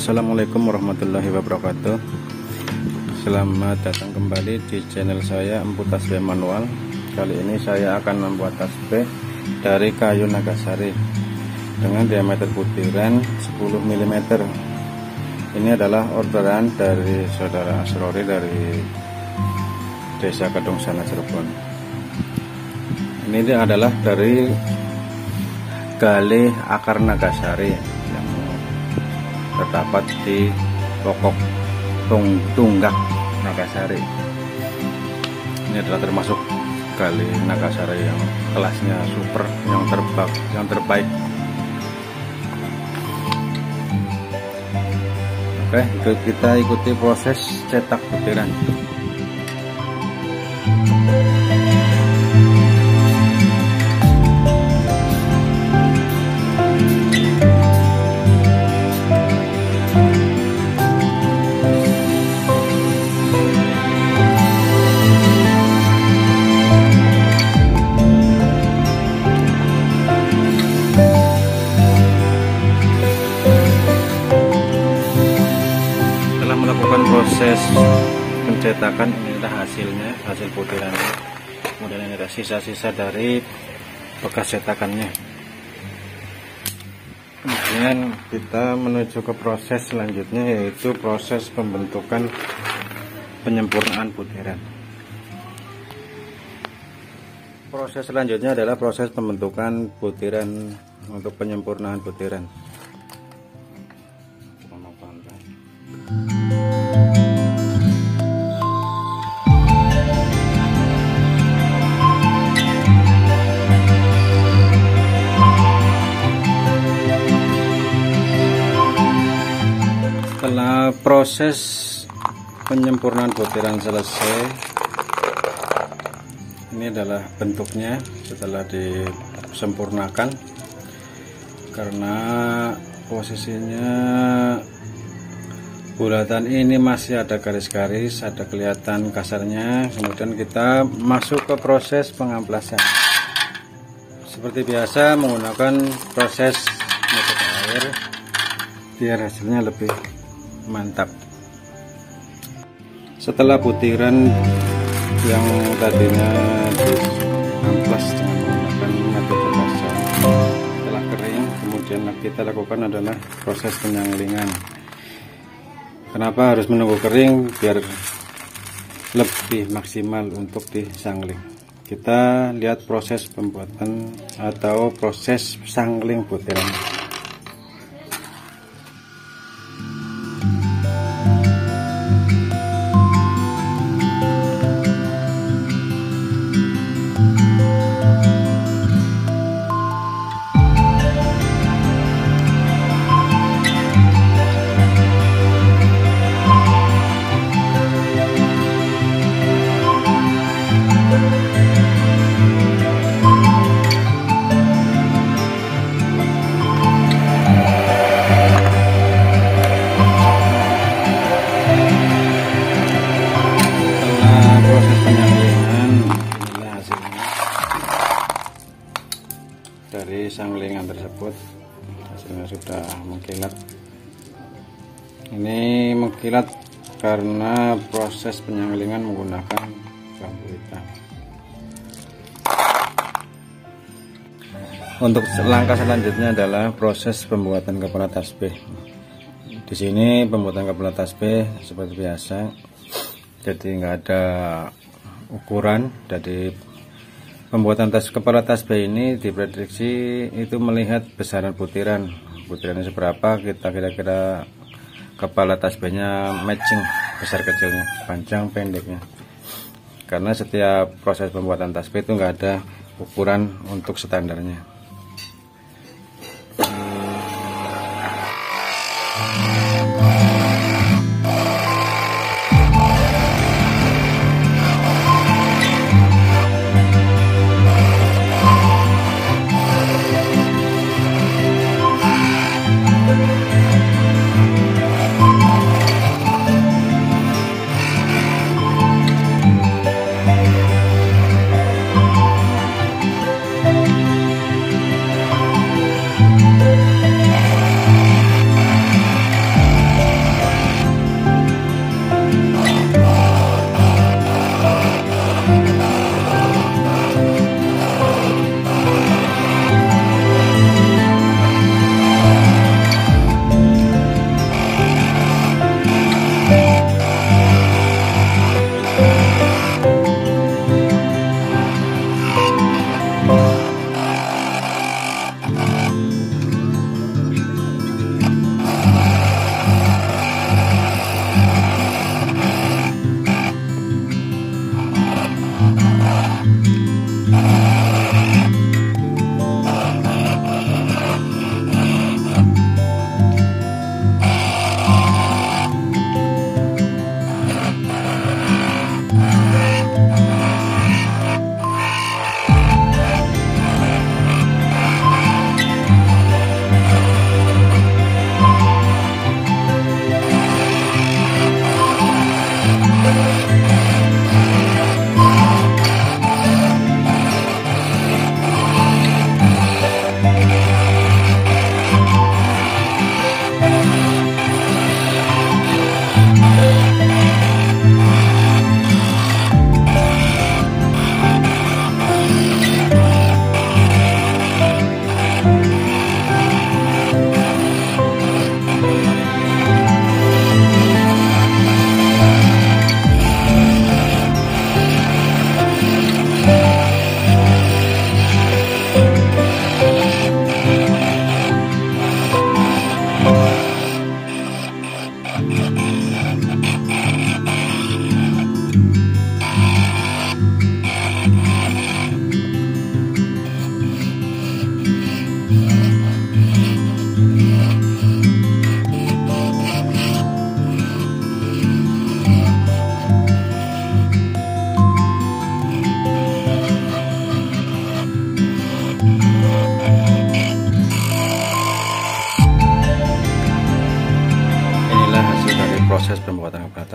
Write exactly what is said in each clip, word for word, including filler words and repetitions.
Assalamualaikum warahmatullahi wabarakatuh. Selamat datang kembali di channel saya Empu Tasbih Manual. Kali ini saya akan membuat tasbih dari kayu nagasari dengan diameter butiran sepuluh milimeter. Ini adalah orderan dari saudara Asrori dari Desa Kedungsana, Cirebon. Ini adalah dari gali akar nagasari terdapat di pokok tung tunggak nagasari. Ini adalah termasuk gali nagasari yang kelasnya super, yang terbaik, yang terbaik. Oke, itu kita ikuti proses cetak butiran. Melakukan proses pencetakan, inilah hasilnya, hasil butirannya. Kemudian ini ada sisa-sisa dari bekas cetakannya. Kemudian kita menuju ke proses selanjutnya, yaitu proses pembentukan penyempurnaan butiran. Proses selanjutnya adalah proses pembentukan butiran untuk penyempurnaan butiran. Setelah proses penyempurnaan butiran selesai, ini adalah bentuknya setelah disempurnakan. Karena posisinya bulatan ini masih ada garis-garis, ada kelihatan kasarnya. Kemudian kita masuk ke proses pengamplasan. Seperti biasa menggunakan proses metode air biar hasilnya lebih mantap. Setelah butiran yang tadinya diamplas dengan menggunakan metode basah setelah kering, kemudian kita lakukan adalah proses penyanglingan. Kenapa harus menunggu kering? Biar lebih maksimal untuk disangling. Kita lihat proses pembuatan atau proses sangling butiran. Dari sanglingan tersebut hasilnya sudah mengkilat. Ini mengkilat karena proses penyanglingan menggunakan bambu hitam. Untuk langkah selanjutnya adalah proses pembuatan kepala tasbih. Di sini pembuatan kepala tasbih seperti biasa, jadi nggak ada ukuran. Jadi pembuatan tas kepala tasbih ini diprediksi itu melihat besaran butiran. Butirannya seberapa, kita kira-kira kepala tasbihnya matching besar kecilnya, panjang pendeknya. Karena setiap proses pembuatan tasbih itu nggak ada ukuran untuk standarnya.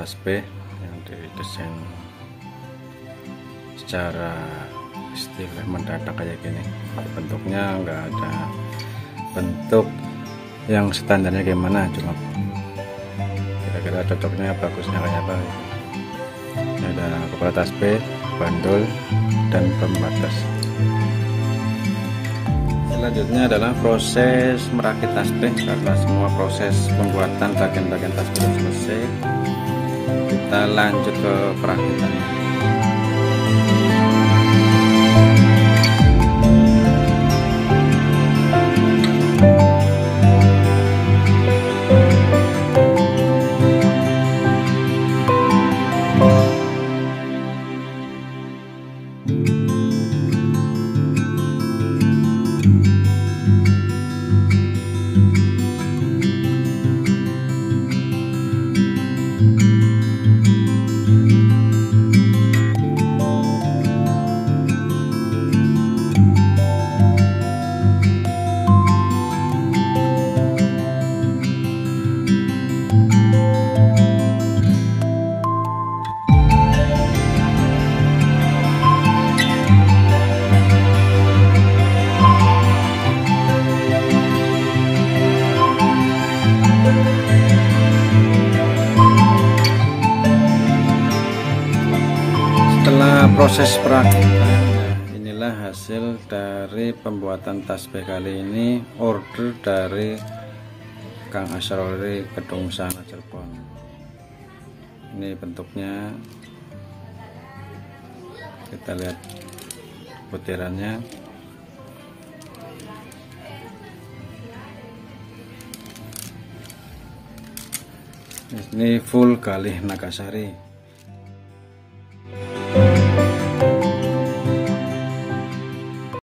tasbih yang didesain secara istilah mendadak kayak gini. Bentuknya enggak ada bentuk yang standarnya gimana, cuma kira-kira cocoknya bagusnya kayak apa. Ini ada kepala tasbih, bandul, dan pembatas. Selanjutnya adalah proses merakit tasbih. Karena semua proses pembuatan bagian-bagian tasbih sudah selesai, kita lanjut ke perakitan. Setelah proses perakitan, inilah hasil dari pembuatan tasbih kali ini, order dari Kang Asrori Kedung Sana Cirebon. Ini bentuknya, kita lihat butirannya. Ini full galih Nagasari.